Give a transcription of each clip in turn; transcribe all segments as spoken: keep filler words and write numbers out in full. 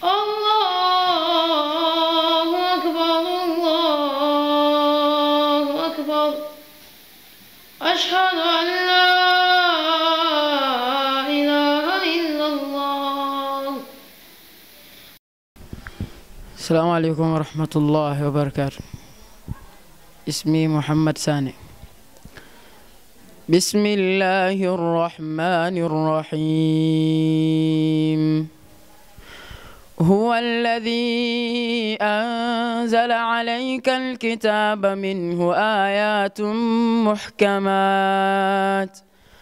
الله أكبر الله أكبر أشهد أن لا إله إلا الله. السلام عليكم ورحمة الله وبركاته. اسمي محمد ساني. بسم الله الرحمن الرحيم. هو الذي أنزل عليك الكتاب منه آيات محكمات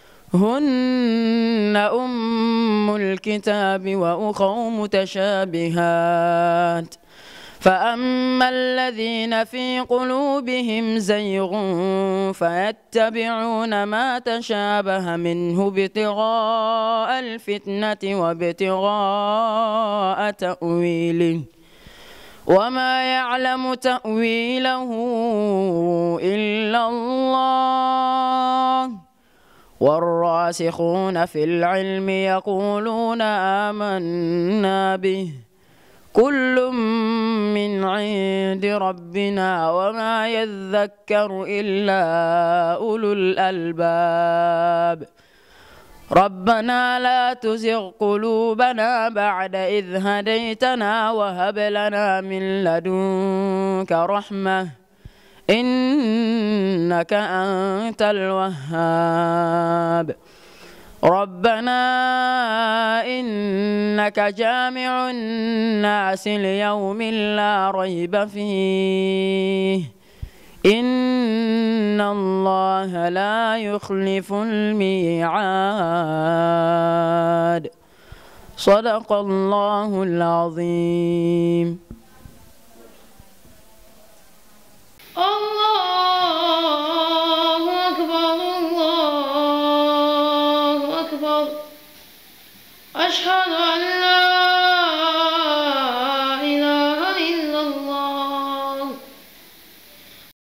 هن أم الكتاب وأخر متشابهات فأما الذين في قلوبهم زيغ فيتبعون ما تشابه منه ابتغاء الفتنة وابتغاء تأويله وما يعلم تأويله إلا الله والراسخون في العلم يقولون آمنا به كل من عند ربنا وما يذكر إلا أولو الألباب. ربنا لا تزغ قلوبنا بعد إذ هديتنا وهب لنا من لدنك رحمة إنك أنت الوهاب. ربنا إنك جامع الناس ليوم لا ريب فيه إن الله لا يخلف الميعاد. صدق الله العظيم. الله أكبر الله أكبر أشهد